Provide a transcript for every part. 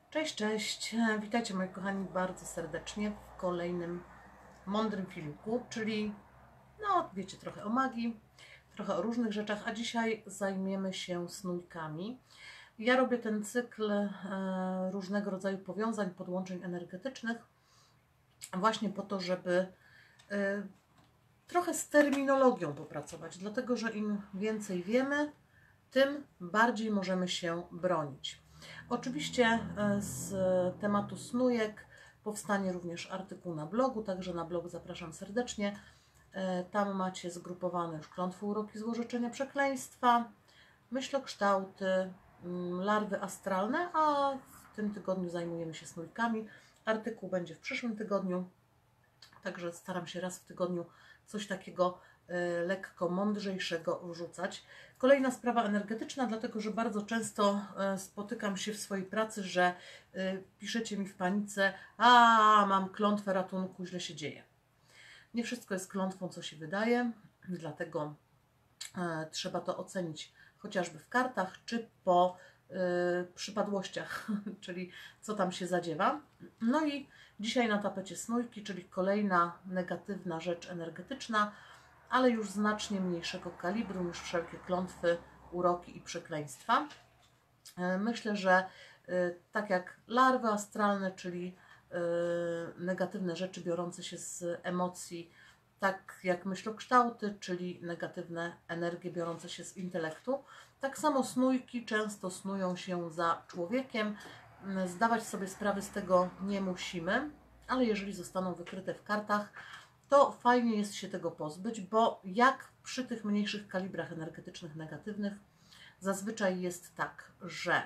Cześć, cześć. Witajcie moi kochani bardzo serdecznie w kolejnym mądrym filmiku, czyli no wiecie, trochę o magii, trochę o różnych rzeczach, a dzisiaj zajmiemy się snójkami. Ja robię ten cykl różnego rodzaju powiązań, podłączeń energetycznych właśnie po to, żeby trochę z terminologią popracować, dlatego że im więcej wiemy, tym bardziej możemy się bronić. Oczywiście z tematu snujek powstanie również artykuł na blogu, także na blog zapraszam serdecznie. Tam macie zgrupowane już klątwy, uroki, złożyczenia, przekleństwa, myślokształty, larwy astralne, a w tym tygodniu zajmujemy się snujkami. Artykuł będzie w przyszłym tygodniu, także staram się raz w tygodniu coś takiego lekko mądrzejszego wrzucać. Kolejna sprawa energetyczna, dlatego że bardzo często spotykam się w swojej pracy, że piszecie mi w panice: a mam klątwę ratunku, źle się dzieje. Nie wszystko jest klątwą, co się wydaje, dlatego trzeba to ocenić chociażby w kartach, czy po przypadłościach, czyli co tam się zadziewa. No i dzisiaj na tapecie snójki, czyli kolejna negatywna rzecz energetyczna, ale już znacznie mniejszego kalibru niż wszelkie klątwy, uroki i przekleństwa. Myślę, że tak jak larwy astralne, czyli negatywne rzeczy biorące się z emocji, tak jak myślokształty, czyli negatywne energie biorące się z intelektu, tak samo snójki często snują się za człowiekiem. Zdawać sobie sprawę z tego nie musimy, ale jeżeli zostaną wykryte w kartach, to fajnie jest się tego pozbyć, bo jak przy tych mniejszych kalibrach energetycznych negatywnych, zazwyczaj jest tak, że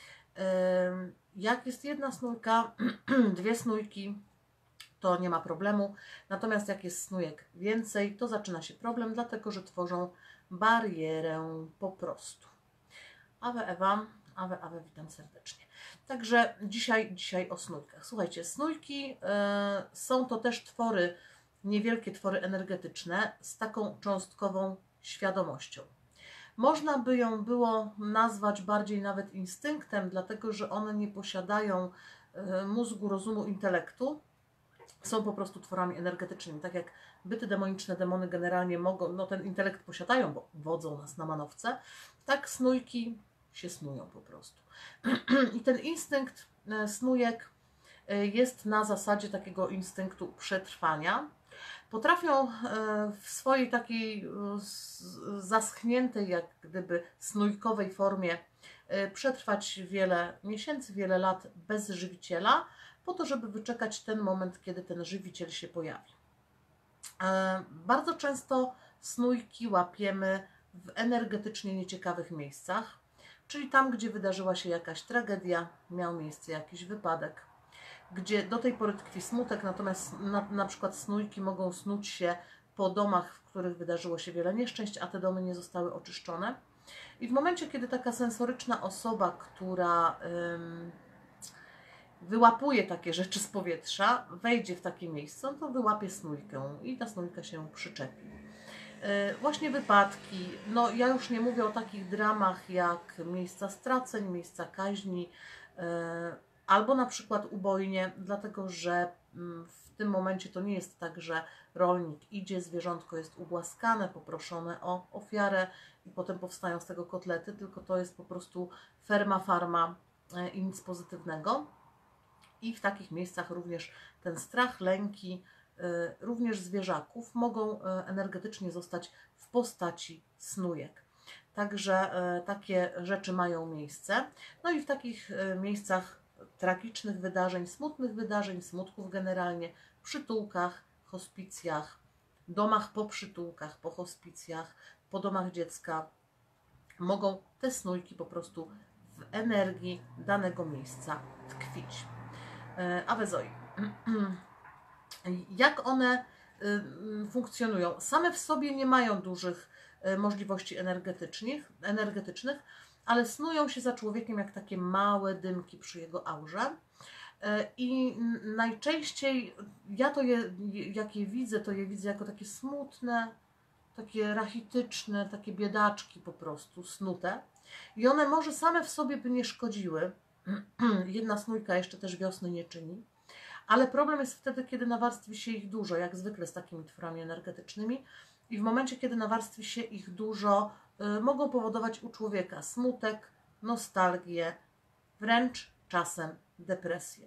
jak jest jedna snójka, dwie snójki, to nie ma problemu. Natomiast jak jest snójek więcej, to zaczyna się problem, dlatego że tworzą barierę po prostu. Awe Ewa, Awe, witam serdecznie. Także dzisiaj o snójkach. Słuchajcie, snójki są to też twory, niewielkie twory energetyczne z taką cząstkową świadomością. Można by ją było nazwać bardziej nawet instynktem, dlatego że one nie posiadają mózgu, rozumu, intelektu. Są po prostu tworami energetycznymi. Tak jak byty demoniczne, demony generalnie mogą, no ten intelekt posiadają, bo wodzą nas na manowce, tak snójki się snują po prostu. I ten instynkt snójek jest na zasadzie takiego instynktu przetrwania. Potrafią w swojej takiej zaschniętej, jak gdyby snójkowej formie przetrwać wiele miesięcy, wiele lat bez żywiciela, po to, żeby wyczekać ten moment, kiedy ten żywiciel się pojawi. Bardzo często snójki łapiemy w energetycznie nieciekawych miejscach, czyli tam, gdzie wydarzyła się jakaś tragedia, miał miejsce jakiś wypadek, gdzie do tej pory tkwi smutek, natomiast na przykład snójki mogą snuć się po domach, w których wydarzyło się wiele nieszczęść, a te domy nie zostały oczyszczone. I w momencie, kiedy taka sensoryczna osoba, która wyłapuje takie rzeczy z powietrza, wejdzie w takie miejsce, to wyłapie snójkę i ta snójka się przyczepi. Właśnie wypadki, no ja już nie mówię o takich dramach jak miejsca straceń, miejsca kaźni, albo na przykład ubojnie, dlatego że w tym momencie to nie jest tak, że rolnik idzie, zwierzątko jest ugłaskane, poproszone o ofiarę i potem powstają z tego kotlety, tylko to jest po prostu ferma, farma i nic pozytywnego. I w takich miejscach również ten strach, lęki, również zwierzaków mogą energetycznie zostać w postaci snójek. Także takie rzeczy mają miejsce. No i w takich miejscach tragicznych wydarzeń, smutnych wydarzeń, smutków generalnie, przytułkach, hospicjach, domach po przytułkach, po hospicjach, po domach dziecka, mogą te snójki po prostu w energii danego miejsca tkwić. Awe Zoi. Jak one funkcjonują? Same w sobie nie mają dużych możliwości energetycznych, ale snują się za człowiekiem jak takie małe dymki przy jego aurze. I najczęściej ja jak je widzę, to je widzę jako takie smutne, takie rachityczne, takie biedaczki po prostu, snute. I one może same w sobie by nie szkodziły, Jedna snójka jeszcze też wiosny nie czyni. Ale problem jest wtedy, kiedy nawarstwi się ich dużo, jak zwykle z takimi tworami energetycznymi. I w momencie, kiedy nawarstwi się ich dużo, mogą powodować u człowieka smutek, nostalgię, wręcz czasem depresję.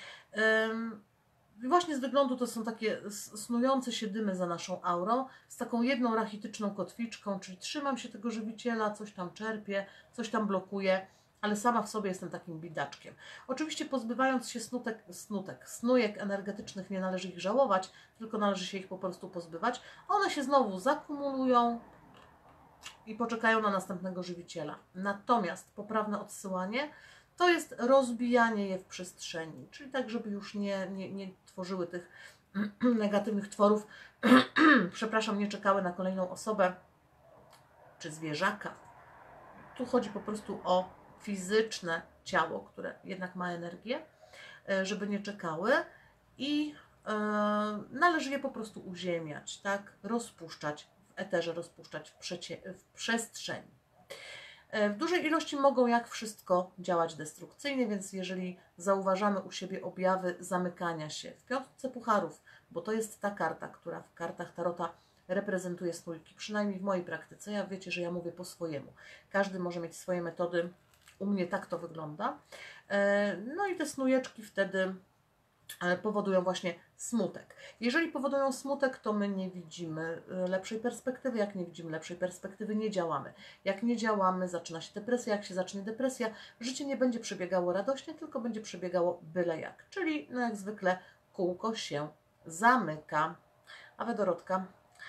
Właśnie z wyglądu to są takie snujące się dymy za naszą aurą, z taką jedną rachityczną kotwiczką, czyli trzymam się tego żywiciela, coś tam czerpię, coś tam blokuję, ale sama w sobie jestem takim bidaczkiem. Oczywiście pozbywając się snujek energetycznych, nie należy ich żałować, tylko należy się ich po prostu pozbywać. One się znowu zakumulują i poczekają na następnego żywiciela. Natomiast poprawne odsyłanie to jest rozbijanie je w przestrzeni, czyli tak, żeby już nie tworzyły tych negatywnych tworów, przepraszam, nie czekały na kolejną osobę czy zwierzaka. Tu chodzi po prostu o fizyczne ciało, które jednak ma energię, żeby nie czekały i należy je po prostu uziemiać, tak? Rozpuszczać w eterze, rozpuszczać w przestrzeni. W dużej ilości mogą jak wszystko działać destrukcyjnie, więc jeżeli zauważamy u siebie objawy zamykania się w piątce pucharów, bo to jest ta karta, która w kartach tarota reprezentuje snójki, przynajmniej w mojej praktyce, ja wiecie, że ja mówię po swojemu. Każdy może mieć swoje metody, u mnie tak to wygląda. No i te snujeczki wtedy powodują właśnie smutek. Jeżeli powodują smutek, to my nie widzimy lepszej perspektywy. Jak nie widzimy lepszej perspektywy, nie działamy. Jak nie działamy, zaczyna się depresja. Jak się zacznie depresja, życie nie będzie przebiegało radośnie, tylko będzie przebiegało byle jak. Czyli no jak zwykle kółko się zamyka. A Dorotka.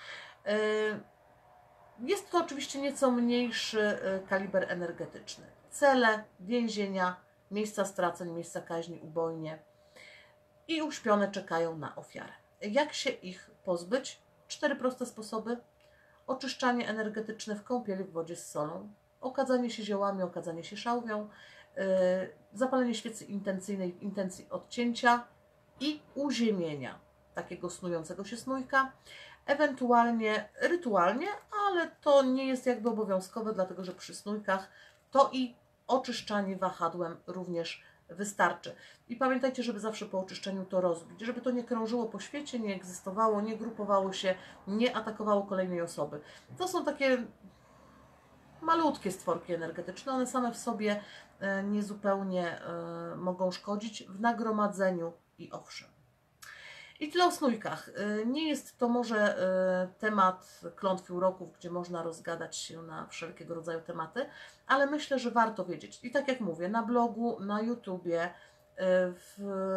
Jest to oczywiście nieco mniejszy kaliber energetyczny. Cele, więzienia, miejsca straceń, miejsca kaźni, ubojnie i uśpione czekają na ofiarę. Jak się ich pozbyć? 4 proste sposoby. Oczyszczanie energetyczne w kąpieli w wodzie z solą, okadzanie się ziołami, okadzanie się szałwią, zapalenie świecy intencyjnej w intencji odcięcia i uziemienia takiego snującego się snójka, ewentualnie rytualnie, ale to nie jest jakby obowiązkowe, dlatego że przy snójkach to i oczyszczanie wahadłem również wystarczy. I pamiętajcie, żeby zawsze po oczyszczeniu to rozbić, żeby to nie krążyło po świecie, nie egzystowało, nie grupowało się, nie atakowało kolejnej osoby. To są takie malutkie stworki energetyczne, one same w sobie niezupełnie mogą szkodzić w nagromadzeniu i owszem. I tyle o snójkach. Nie jest to może temat klątwy uroków, gdzie można rozgadać się na wszelkiego rodzaju tematy, ale myślę, że warto wiedzieć. I tak jak mówię, na blogu, na YouTubie, w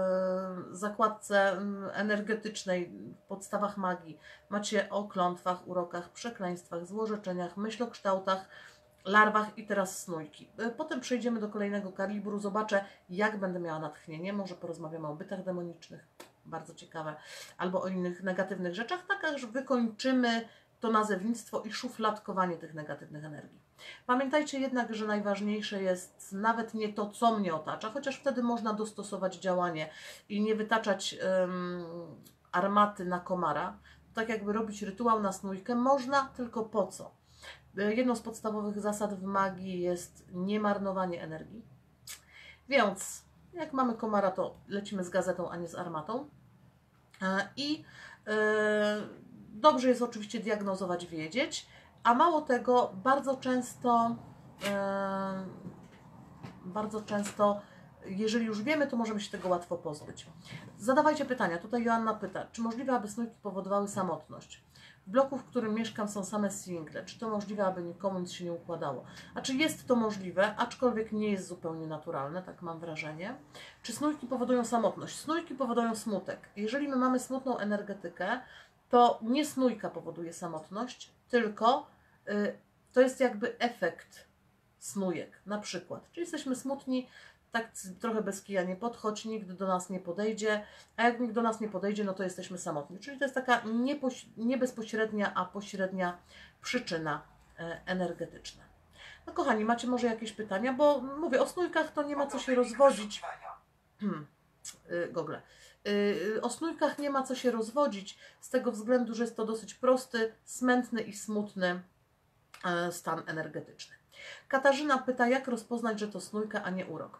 zakładce energetycznej, w podstawach magii macie o klątwach, urokach, przekleństwach, złorzeczeniach, myślokształtach, larwach i teraz snójki. Potem przejdziemy do kolejnego kalibru, zobaczę jak będę miała natchnienie, może porozmawiamy o bytach demonicznych, bardzo ciekawe, albo o innych negatywnych rzeczach, tak aż wykończymy to nazewnictwo i szufladkowanie tych negatywnych energii. Pamiętajcie jednak, że najważniejsze jest nawet nie to, co mnie otacza, chociaż wtedy można dostosować działanie i nie wytaczać armaty na komara. Tak jakby robić rytuał na snójkę można, tylko po co? Jedną z podstawowych zasad w magii jest niemarnowanie energii. Więc jak mamy komara, to lecimy z gazetą, a nie z armatą. I dobrze jest oczywiście diagnozować, wiedzieć, a mało tego, bardzo często, jeżeli już wiemy, to możemy się tego łatwo pozbyć. Zadawajcie pytania. Tutaj Joanna pyta, czy możliwe, aby snójki powodowały samotność? W bloku, w którym mieszkam, są same single. Czy to możliwe, aby nikomu nic się nie układało? A czy jest to możliwe, aczkolwiek nie jest zupełnie naturalne, tak mam wrażenie. Czy snójki powodują samotność? Snójki powodują smutek. Jeżeli my mamy smutną energetykę, to nie snójka powoduje samotność, tylko to jest jakby efekt snójek. Na przykład, czy jesteśmy smutni, tak trochę bez kija nie podchodź, nikt do nas nie podejdzie, a jak nikt do nas nie podejdzie, no to jesteśmy samotni. Czyli to jest taka nie bezpośrednia, a pośrednia przyczyna energetyczna. No kochani, macie może jakieś pytania, bo mówię, o snójkach to nie ma co się rozwodzić. Google. O snójkach nie ma co się rozwodzić, z tego względu, że jest to dosyć prosty, smętny i smutny stan energetyczny. Katarzyna pyta, jak rozpoznać, że to snójka, a nie urok.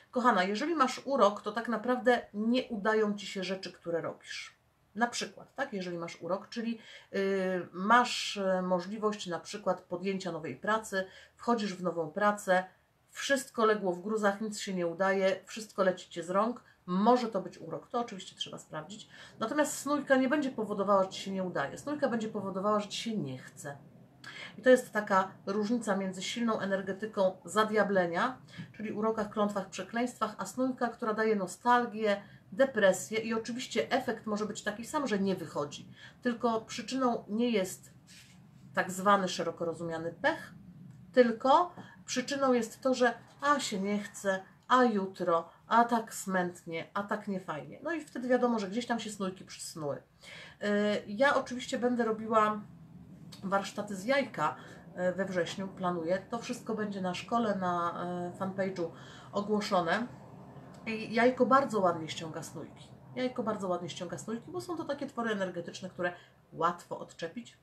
Kochana, jeżeli masz urok, to tak naprawdę nie udają Ci się rzeczy, które robisz. Na przykład, tak, jeżeli masz urok, czyli masz możliwość na przykład podjęcia nowej pracy, wchodzisz w nową pracę, wszystko legło w gruzach, nic się nie udaje, wszystko leci Cię z rąk, może to być urok, to oczywiście trzeba sprawdzić. Natomiast snójka nie będzie powodowała, że Ci się nie udaje. Snójka będzie powodowała, że Ci się nie chce. I to jest taka różnica między silną energetyką zadiablenia, czyli urokach, klątwach, przekleństwach, a snójka, która daje nostalgię, depresję i oczywiście efekt może być taki sam, że nie wychodzi. Tylko przyczyną nie jest tak zwany szeroko rozumiany pech, tylko przyczyną jest to, że a się nie chce, a jutro, a tak smętnie, a tak niefajnie. No i wtedy wiadomo, że gdzieś tam się snójki przysnuły. Ja oczywiście będę robiła warsztaty z jajka we wrześniu, planuję. To wszystko będzie na szkole, na fanpage'u ogłoszone. I jajko bardzo ładnie ściąga snójki. Jajko bardzo ładnie ściąga snójki, bo są to takie twory energetyczne, które łatwo odczepić.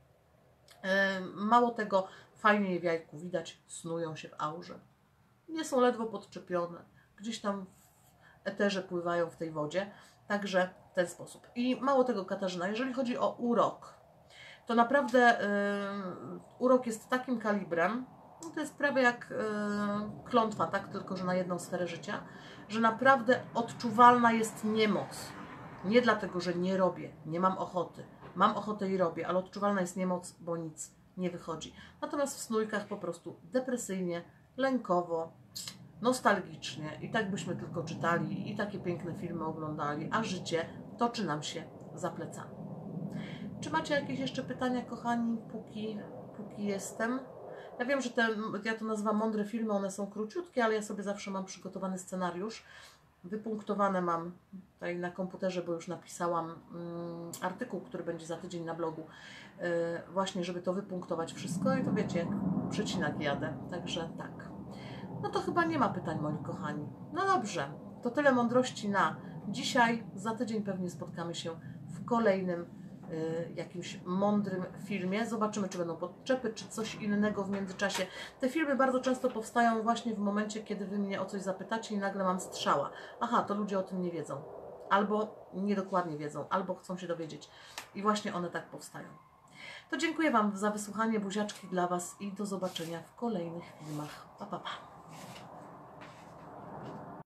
Mało tego, fajnie je w jajku widać, snują się w aurze. Nie są ledwo podczepione, gdzieś tam w eterze pływają w tej wodzie, także w ten sposób. I mało tego, Katarzyna, jeżeli chodzi o urok, to naprawdę urok jest takim kalibrem, no to jest prawie jak klątwa, tak, tylko że na jedną sferę życia, że naprawdę odczuwalna jest niemoc. Nie dlatego, że nie robię, nie mam ochoty. Mam ochotę i robię, ale odczuwalna jest niemoc, bo nic nie wychodzi. Natomiast w snójkach po prostu depresyjnie, lękowo, nostalgicznie i tak byśmy tylko czytali i takie piękne filmy oglądali, a życie toczy nam się za plecami. Czy macie jakieś jeszcze pytania, kochani, póki jestem? Ja wiem, że ja to nazywam mądre filmy, one są króciutkie, ale ja sobie zawsze mam przygotowany scenariusz. Wypunktowane mam tutaj na komputerze, bo już napisałam artykuł, który będzie za tydzień na blogu, właśnie żeby to wypunktować wszystko i to wiecie, jak przecinak jadę, także tak. No to chyba nie ma pytań, moi kochani. No dobrze, to tyle mądrości na dzisiaj. Za tydzień pewnie spotkamy się w kolejnym jakimś mądrym filmie. Zobaczymy, czy będą podczepy, czy coś innego w międzyczasie. Te filmy bardzo często powstają właśnie w momencie, kiedy Wy mnie o coś zapytacie i nagle mam strzała. Aha, to ludzie o tym nie wiedzą. Albo niedokładnie wiedzą, albo chcą się dowiedzieć. I właśnie one tak powstają. To dziękuję Wam za wysłuchanie, buziaczki dla Was i do zobaczenia w kolejnych filmach. Pa, pa, pa.